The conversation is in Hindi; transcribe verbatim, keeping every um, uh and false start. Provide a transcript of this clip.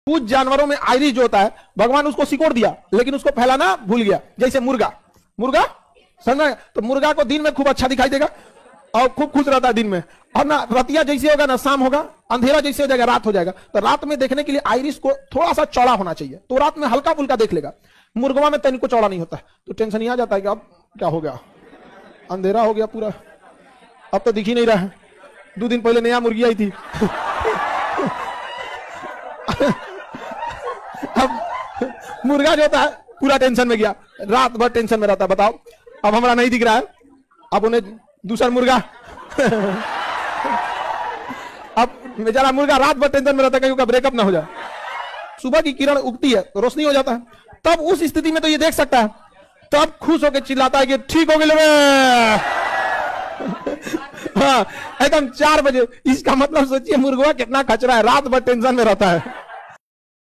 कुछ जानवरों में आइरिस जो होता है, भगवान उसको सिकोड़ दिया लेकिन उसको फैलाना भूल गया। जैसे मुर्गा, मुर्गा समझ, तो मुर्गा को दिन में खूब अच्छा दिखाई देगा और खूब खुश रहता है दिन में, और ना रतिया जैसे होगा ना शाम होगा, अंधेरा जैसे हो जाएगा रात हो जाएगा। तो रात में देखने के लिए आइरिस को थोड़ा सा चौड़ा होना चाहिए, तो रात में हल्का फुल्का देख लेगा। मुर्गवा में तनिक को चौड़ा नहीं होता, तो टेंशन ही आ जाता है कि अब क्या हो गया, अंधेरा हो गया पूरा, अब तो दिख ही नहीं रहा है। दो दिन पहले नया मुर्गी आई थी अब मुर्गा जो होता है पूरा टेंशन में गया, रात भर टेंशन में रहता है। बताओ अब हमारा नहीं दिख रहा है, अब उन्हें दूसरा मुर्गा अब बेचारा मुर्गा रात भर टेंशन में रहता है कहीं उसका ब्रेकअप ना हो जाए। सुबह की किरण उगती है तो रोशनी हो जाता है, तब उस स्थिति में तो ये देख सकता है, तब खुश होकर चिल्लाता है कि ठीक हो गए हाँ एकदम चार बजे। इसका मतलब सोचिए मुर्गा कितना कचरा है, रात भर टेंशन में रहता है।